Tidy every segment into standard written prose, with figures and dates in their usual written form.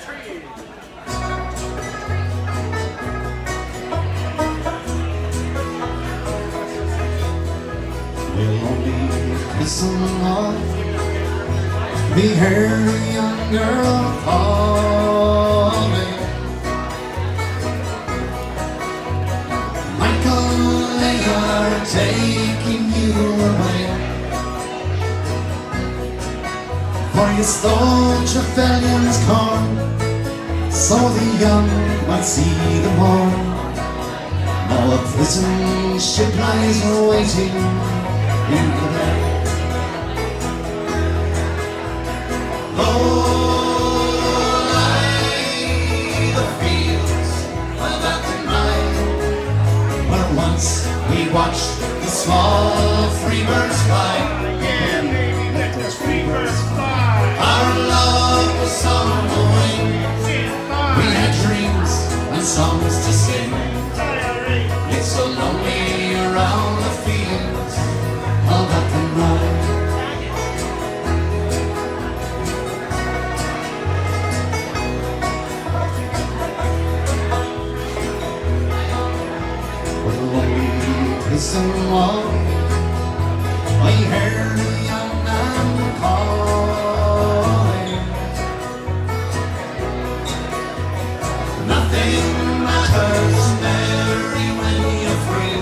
We'll only kiss along. We heard a young girl calling. Michael, they are taking you away. For you stole Trevelyan's corn, so the young might see the morn. Now a prison ship lies waiting in the bay. Oh, lie the fields of Athenry, where once we watched the small free birds fly. Yeah, baby, let the free birds fly. Our love was on the wing. We had dreams and songs to sing. It's so lonely around the fields of Athenry. Prison wall, I heard a young man calling. Nothing matters, Mary, when you're free.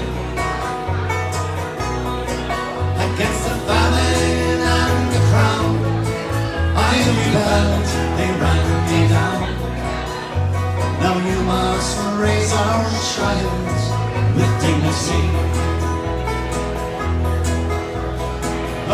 Against the famine and the crown, I rebelled, they ran me down. Now you must raise our child with dignity. Oh,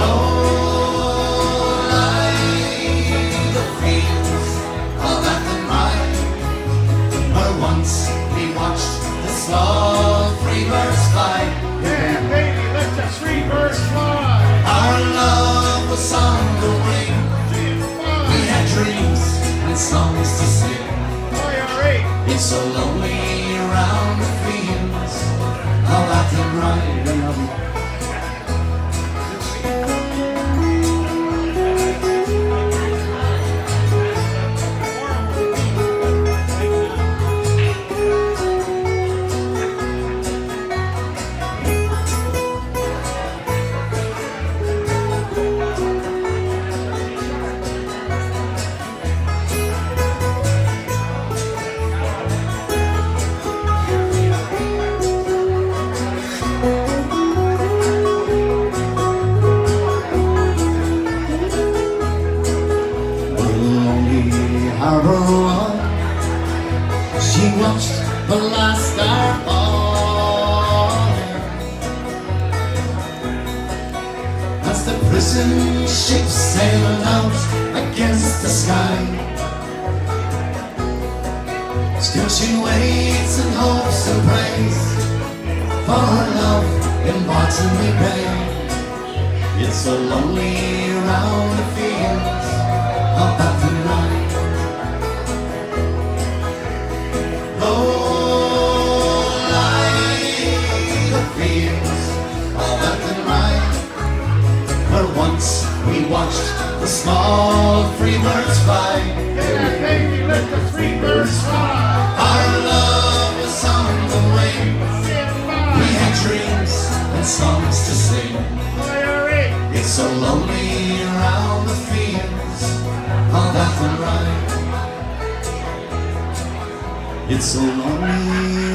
lie the fields of Athenry, where once we watched the small free birds fly. Yeah, baby, let the free birds fly. Our love was on the wing. We had dreams and songs to sing. It's so lonely around the fields of Athenry. She watched the last star falling as the prison ship sailed out against the sky. Still she waits and hopes and prays for her love in Botany Bay. It's so lonely around the fields of Athenry. Once we watched the small free birds fly. Yeah, baby, let the free birds fly. Our love was on the wing. We had dreams and songs to sing. It's so lonely around the fields of Athenry. It's so lonely